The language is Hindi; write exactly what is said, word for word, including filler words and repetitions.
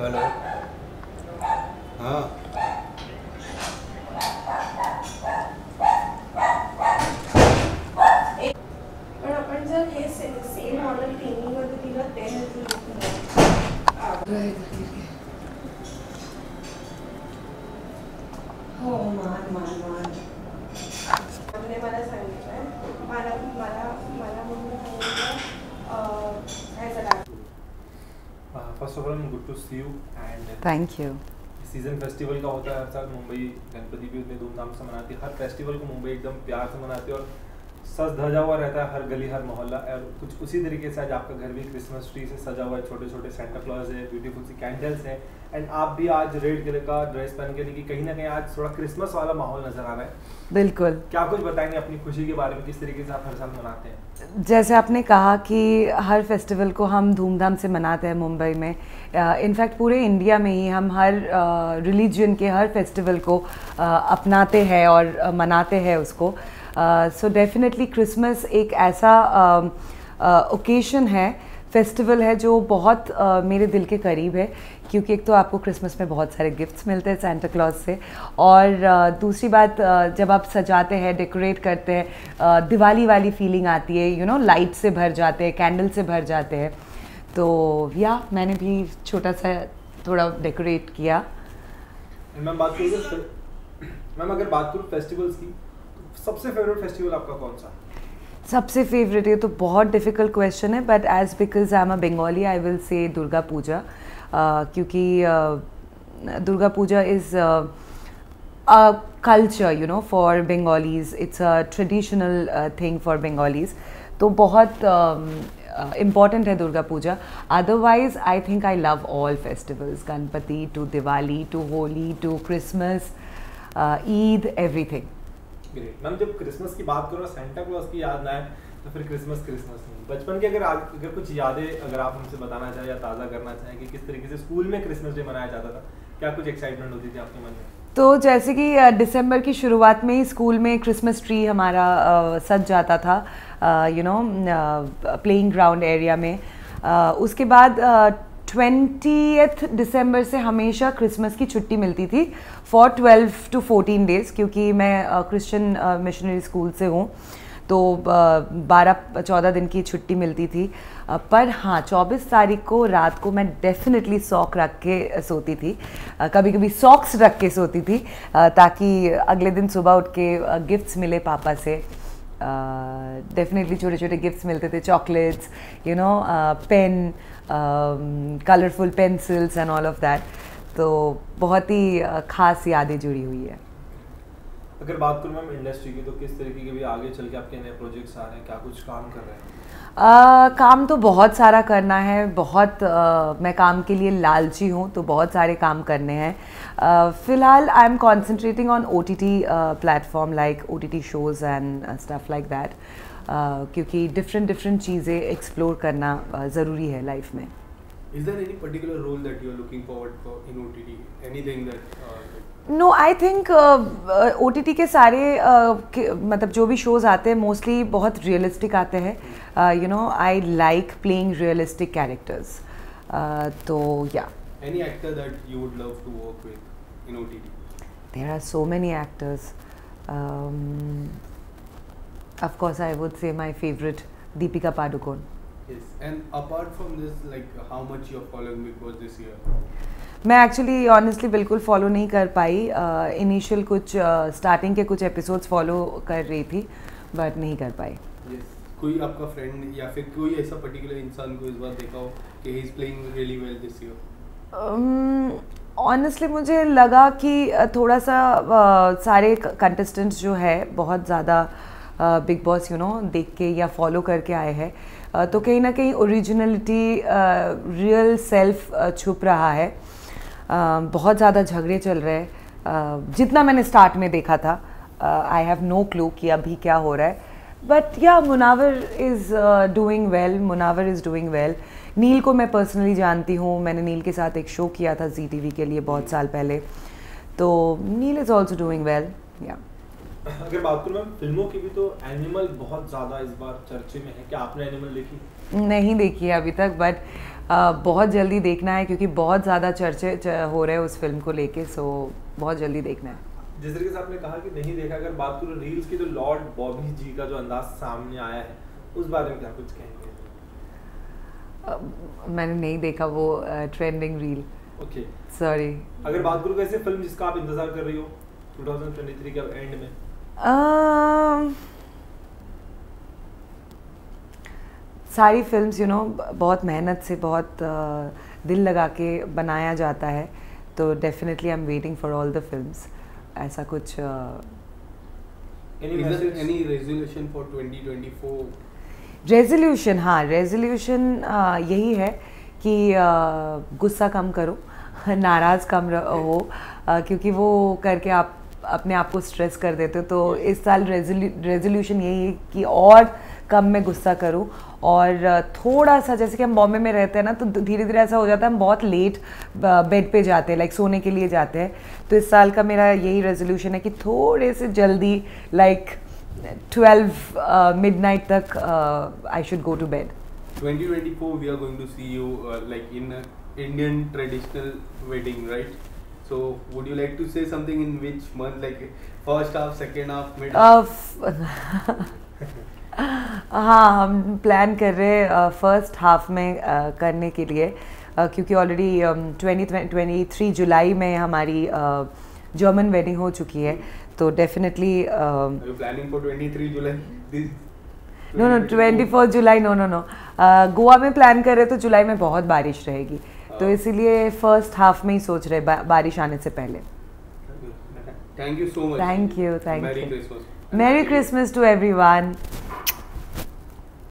हेलो। हाँ पण आपण जर हे सेम मॉडेल टीव्हीमध्ये दिलं ते हो मान मान मान म्हणजे मला सांगितलं मला मला मला म्हणून सांगितलं काय झालं. First of all good to see you and thank you. Season festival का होता है हर साल मुंबई गणपति भी उतने धूमधाम से मनाती है। हर फेस्टिवल को मुंबई एकदम प्यार से मनाती है और सज धजा हुआ रहता है हर गली हर मोहल्ला। और कुछ उसी तरीके से आज आपका घर भी क्रिसमस ट्री से सजा हुआ है, छोटे छोटे सेंटा क्लॉज है, ब्यूटीफुल सी कैंडल्स हैं एंड आप भी आज रेड कलर का ड्रेस पहन के देखिए कहीं ना कहीं आज थोड़ा क्रिसमस वाला माहौल नजर आ रहा है। बिल्कुल। क्या कुछ बताएंगे अपनी खुशी के बारे में, किस तरीके से आप हर साल मनाते हैं? जैसे आपने कहा कि हर फेस्टिवल को हम धूमधाम से मनाते हैं मुंबई में, इनफैक्ट पूरे इंडिया में ही हम हर रिलीजन के हर फेस्टिवल को uh, अपनाते हैं और uh, मनाते हैं उसको। सो डेफिनेटली क्रिसमस एक ऐसा ओकेशन uh, uh, है, फेस्टिवल है जो बहुत uh, मेरे दिल के करीब है, क्योंकि एक तो आपको क्रिसमस में बहुत सारे गिफ्ट्स मिलते हैं सेंटा क्लॉज से, और uh, दूसरी बात uh, जब आप सजाते हैं, डेकोरेट करते हैं, uh, दिवाली वाली फीलिंग आती है, यू नो लाइट से भर जाते हैं, कैंडल से भर जाते हैं। तो या मैंने भी छोटा सा थोड़ा डेकोरेट किया। मैम बात करूँ मैम अगर बात करूँ फेस्टिवल्स की, तो सबसे फेवरेट फेस्टिवल आपका कौन सा? सबसे फेवरेट, ये तो बहुत डिफ़िकल्ट क्वेश्चन है, but as because I am a Bengali I will say Durga Puja, क्योंकि Durga Puja is a culture you know for Bengalis, it's a traditional thing for Bengalis, तो बहुत इम्पॉर्टेंट uh, है Durga Puja. Otherwise I think I love all festivals, Ganpati to Diwali to Holi to Christmas, Eid, everything. Great. Ma'am जब क्रिसमस की बात करो, सेंटा क्लॉज की याद ना आए तो फिर क्रिसमस क्रिसमस नहीं। बचपन की अगर अगर कुछ यादें अगर आप हमसे बताना चाहें या ताज़ा करना चाहें कि किस तरीके से स्कूल में क्रिसमस डे मनाया जाता था, क्या कुछ एक्साइटमेंट होती थी आपके मन में? तो जैसे कि दिसंबर की शुरुआत में ही स्कूल में क्रिसमस ट्री हमारा uh, सज जाता था, you know playing ground area में। uh, उसके बाद ट्वेंटियथ दिसंबर से हमेशा क्रिसमस की छुट्टी मिलती थी for twelve to fourteen days, क्योंकि मैं क्रिश्चियन मिशनरी स्कूल से हूँ, तो बारह चौदह दिन की छुट्टी मिलती थी। uh, पर हाँ, चौबीस तारीख को रात को मैं डेफिनेटली सॉक रख के सोती थी, uh, कभी कभी सॉक्स रख के सोती थी, uh, ताकि अगले दिन सुबह उठ के गिफ्ट्स मिले पापा से। डेफिनेटली uh, छोटे छोटे गिफ्ट्स मिलते थे, chocolates, you know pen, colourful pencils and all of that. तो बहुत ही uh, ख़ास यादें जुड़ी हुई है। अगर बात करूँ मैम इंडस्ट्री की, तो किस तरीके के भी आगे चल के आपके नए प्रोजेक्ट्स आ रहे हैं, क्या कुछ काम कर रहे हैं? uh, काम तो बहुत सारा करना है, बहुत uh, मैं काम के लिए लालची हूँ, तो बहुत सारे काम करने हैं। uh, फ़िलहाल I am concentrating on O T T platform like O T T shows and stuff like that, क्योंकि डिफरेंट डिफरेंट चीज़ें एक्सप्लोर करना uh, ज़रूरी है लाइफ में। Is there any particular role that you are looking forward for in O T T? Anything that uh, no I think O T T के सारे uh, के, मतलब जो भी शोज़ आते हैं मोस्टली बहुत रियलिस्टिक आते हैं, you know I like playing realistic characters, तो yeah. any actor that you would love to work with in O T T? There are so many actors, of course I would say my favourite Deepika Padukone. Yes. And apart from this, like how much you are following Bigg Boss this year? मैं एक्चुअली ऑनेस्टली बिल्कुल फॉलो नहीं कर पाई, इनिशियल uh, कुछ स्टार्टिंग uh, के कुछ एपिसोड्स फॉलो कर रही थी, बट नहीं कर पाई। Yes. कोई आपका फ्रेंड या फिर कोई ऐसा पर्टिकुलर इंसान को इस बार देखा हो कि he is playing really well this year? Honestly um, मुझे लगा कि थोड़ा सा uh, सारे कंटेस्टेंट्स जो है बहुत ज़्यादा बिग बॉस यू नो देख के या फॉलो करके आए हैं, uh, तो कहीं ना कहीं ओरिजिनलिटी, रियल सेल्फ छुप रहा है। uh, बहुत ज़्यादा झगड़े चल रहे हैं, uh, जितना मैंने स्टार्ट में देखा था। आई हैव नो क्लू कि अभी क्या हो रहा है, but yeah Munawar is doing well, Munawar is doing well. Neel को मैं पर्सनली जानती हूँ, मैंने नील के साथ एक शो किया था जी टी वी के लिए बहुत साल पहले, तो Neel is also doing well. या अगर बात करूँ मैम फिल्मों की भी, तो एनिमल बहुत ज़्यादा इस बार चर्चे में है, क्या आपने एनिमल देखी? नहीं देखी है अभी तक, बट बहुत जल्दी देखना है क्योंकि बहुत ज़्यादा चर्चे च, हो रहे हैं उस फिल्म को लेके, सो बहुत जल्दी देखना है। जिस तरीके से आपने कहा कि नहीं देखा, अगर बात करूँ रील्स की तो लॉर्ड बॉबी जी का जो अंदाज सामने आया है उस बारे में क्या कुछ कहेंगे? uh, मैंने नहीं देखा वो ट्रेंडिंग रील। Okay, sorry. अगर बात करूँ ऐसे फिल्म जिसका आप इंतजार कर रही हो ट्वेंटी ट्वेंटी थ्री के एंड में? uh, सारी फिल्म्स यू नो बहुत मेहनत से बहुत uh, दिल लगा के बनाया जाता है, तो definitely I am waiting for all the films. ऐसा कुछ any resolution for twenty twenty four? Resolution, हाँ रेजोल्यूशन यही है कि uh, गुस्सा कम करो, नाराज़ कम हो, uh, क्योंकि वो करके आप अपने आप को स्ट्रेस कर देते हो। तो इस साल रेजोल्यूशन यही है कि और कम में गुस्सा करूं, और थोड़ा सा जैसे कि हम बॉम्बे में रहते हैं ना, तो धीरे धीरे ऐसा हो जाता है हम बहुत लेट बेड पे जाते हैं, लाइक सोने के लिए जाते हैं। तो इस साल का मेरा यही रेजोल्यूशन है कि थोड़े से जल्दी लाइक ट्वेल्व मिडनाइट तक I should go to bed. twenty twenty-four we are going to see you uh, like in a Indian traditional wedding, right? So would you like to say something in which month, like first half, second half, mid half? हाँ, हम प्लान कर रहे हैं फर्स्ट हाफ में uh, करने के लिए, uh, क्योंकि ऑलरेडी ट्वेंटी ट्वेंटी थ्री जुलाई में हमारी जर्मन uh, वेडिंग हो चुकी है, तो definitely planning for twenty three July? No no twenty four July, no no no Goa में प्लान कर रहे, तो जुलाई में बहुत बारिश रहेगी, तो इसीलिए फर्स्ट हाफ में ही सोच रहे बा, बारिश आने से पहले। Thank you so much. Thank you, thank merry you. Christmas. Merry Christmas to everyone.